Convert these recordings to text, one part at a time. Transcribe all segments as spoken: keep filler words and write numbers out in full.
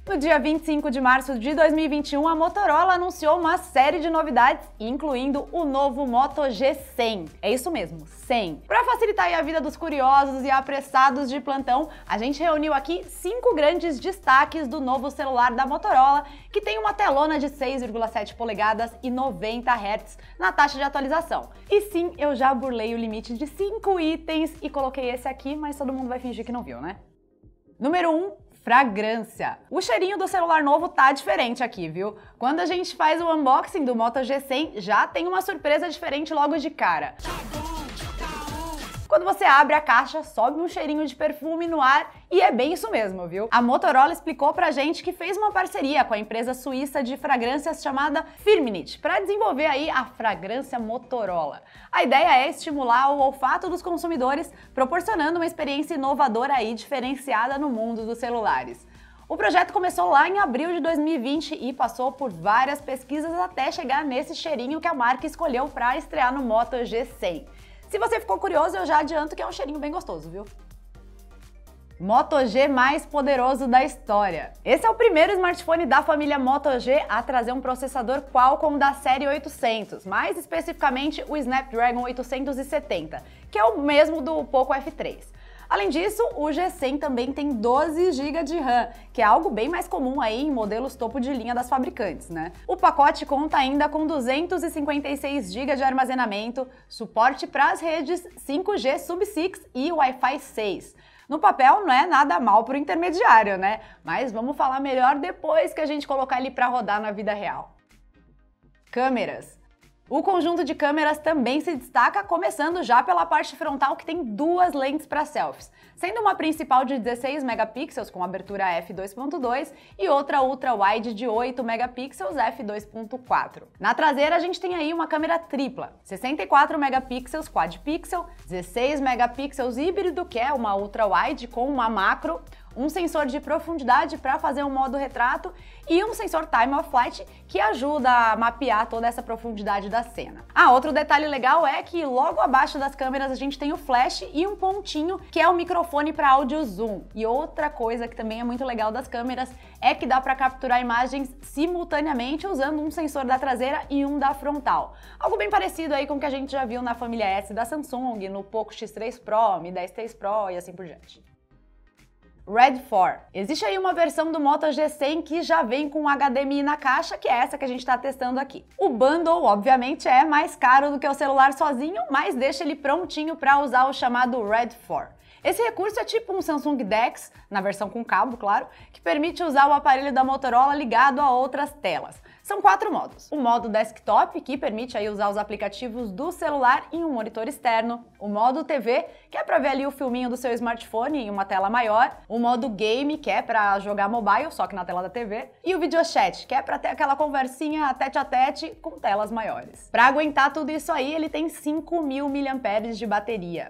No dia vinte e cinco de março de dois mil e vinte e um, a Motorola anunciou uma série de novidades, incluindo o novo Moto G cem. É isso mesmo, cem. Para facilitar aí a vida dos curiosos e apressados de plantão, a gente reuniu aqui cinco grandes destaques do novo celular da Motorola, que tem uma telona de seis vírgula sete polegadas e noventa hertz na taxa de atualização. E sim, eu já burlei o limite de cinco itens e coloquei esse aqui, mas todo mundo vai fingir que não viu, né? Número um. Fragrância. O cheirinho do celular novo tá diferente aqui, viu? Quando a gente faz o unboxing do Moto G cem, já tem uma surpresa diferente logo de cara. Quando você abre a caixa, sobe um cheirinho de perfume no ar e é bem isso mesmo, viu? A Motorola explicou pra gente que fez uma parceria com a empresa suíça de fragrâncias chamada Firmenich para desenvolver aí a fragrância Motorola. A ideia é estimular o olfato dos consumidores, proporcionando uma experiência inovadora e diferenciada no mundo dos celulares. O projeto começou lá em abril de dois mil e vinte e passou por várias pesquisas até chegar nesse cheirinho que a marca escolheu para estrear no Moto G cem. Se você ficou curioso, eu já adianto que é um cheirinho bem gostoso, viu? Moto G mais poderoso da história. Esse é o primeiro smartphone da família Moto G a trazer um processador Qualcomm da série oitocentos, mais especificamente o Snapdragon oitocentos e setenta, que é o mesmo do Poco F três. Além disso, o G cem também tem doze gigas de RAM, que é algo bem mais comum aí em modelos topo de linha das fabricantes, né? O pacote conta ainda com duzentos e cinquenta e seis gigas de armazenamento, suporte para as redes cinco G Sub seis e Wi-Fi seis. No papel não é nada mal pro intermediário, né? Mas vamos falar melhor depois que a gente colocar ele para rodar na vida real. Câmeras. O conjunto de câmeras também se destaca, começando já pela parte frontal, que tem duas lentes para selfies, sendo uma principal de dezesseis megapixels com abertura f dois ponto dois e outra ultra-wide de oito megapixels f dois ponto quatro. Na traseira a gente tem aí uma câmera tripla, sessenta e quatro megapixels quad-pixel, dezesseis megapixels híbrido, que é uma ultra-wide com uma macro, um sensor de profundidade para fazer um modo retrato e um sensor time of flight que ajuda a mapear toda essa profundidade da cena. Ah, outro detalhe legal é que logo abaixo das câmeras a gente tem o flash e um pontinho que é o microfone para áudio zoom. E outra coisa que também é muito legal das câmeras é que dá para capturar imagens simultaneamente usando um sensor da traseira e um da frontal. Algo bem parecido aí com o que a gente já viu na família S da Samsung, no Poco X três Pro, Mi dez três Pro e assim por diante. RAD quatro. Existe aí uma versão do Moto G cem que já vem com H D M I na caixa, que é essa que a gente está testando aqui. O bundle, obviamente, é mais caro do que o celular sozinho, mas deixa ele prontinho para usar o chamado RAD quatro. Esse recurso é tipo um Samsung DeX, na versão com cabo, claro, que permite usar o aparelho da Motorola ligado a outras telas. São quatro modos. O modo desktop, que permite aí usar os aplicativos do celular em um monitor externo. O modo T V, que é para ver ali o filminho do seu smartphone em uma tela maior. O modo game, que é para jogar mobile, só que na tela da T V. E o video chat, que é para ter aquela conversinha tete a tete com telas maiores. Para aguentar tudo isso aí, ele tem cinco mil miliampères-hora de bateria.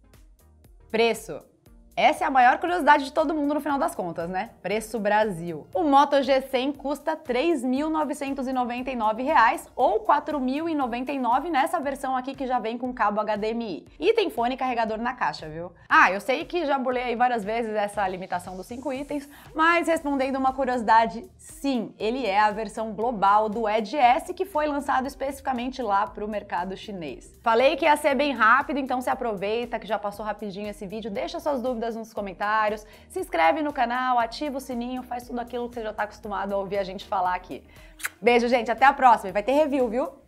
Preço. Essa é a maior curiosidade de todo mundo no final das contas, né? Preço Brasil. O Moto G cem custa três mil novecentos e noventa e nove reais ou quatro mil e noventa e nove nessa versão aqui que já vem com cabo H D M I. E tem fone carregador na caixa, viu? Ah, eu sei que já burlei aí várias vezes essa limitação dos cinco itens, mas respondendo uma curiosidade, sim, ele é a versão global do Edge S que foi lançado especificamente lá para o mercado chinês. Falei que ia ser bem rápido, então se aproveita que já passou rapidinho esse vídeo, deixa suas dúvidas nos comentários, se inscreve no canal, ativa o sininho, faz tudo aquilo que você já está acostumado a ouvir a gente falar aqui. Beijo, gente, até a próxima, vai ter review, viu?